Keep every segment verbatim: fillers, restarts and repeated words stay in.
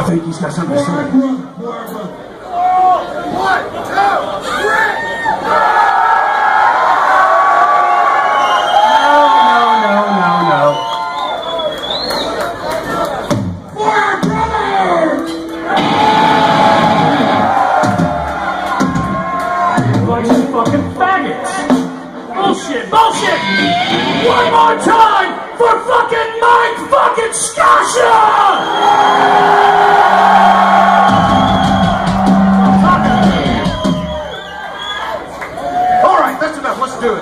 think he's got something to say. One, two, three! Bullshit, bullshit! One more time for fucking Mike fucking Scascia! Alright, that's enough, let's do it.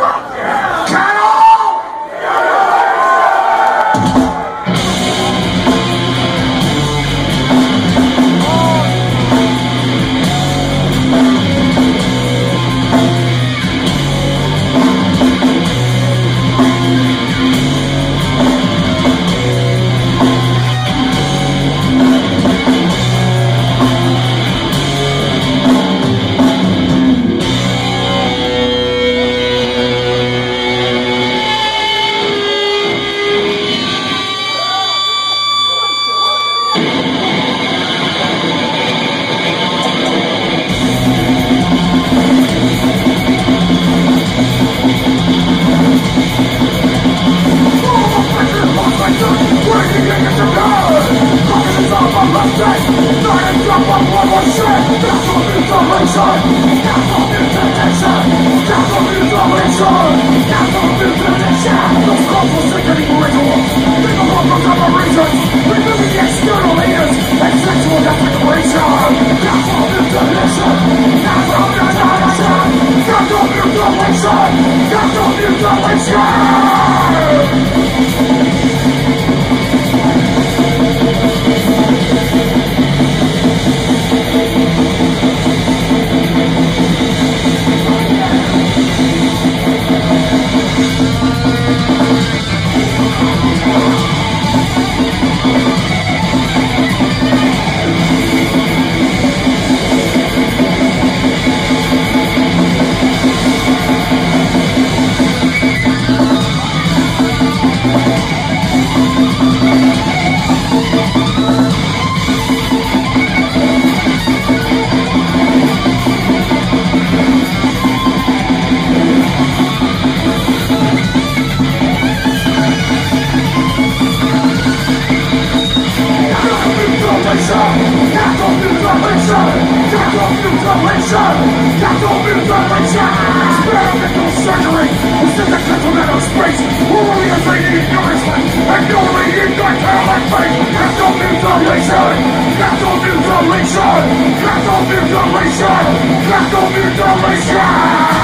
Experimental surgery! This is the continental space! Warriors radiate nourishment! And no radiate nocturnal face! Capital mutilation! Capital mutilation! Capital mutilation! Capital mutilation!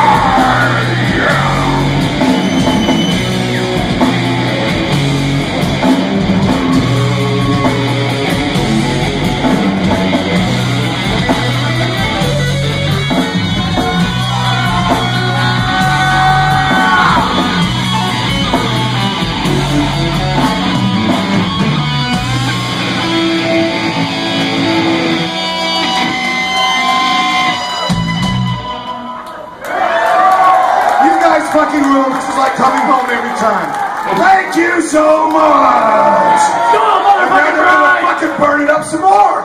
Fucking room. This is like coming home every time. Thank you so much. Go on, motherfucking ride. Fucking burn it up some more.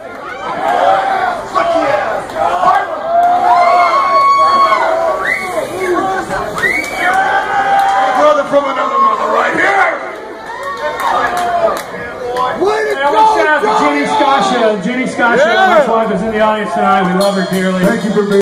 Fuck yeah. Brother from another mother, right here. Way to go, shout out to Jenny Scascia. Jenny Scascia, my wife, is in the audience tonight. We love her dearly. Thank you for being.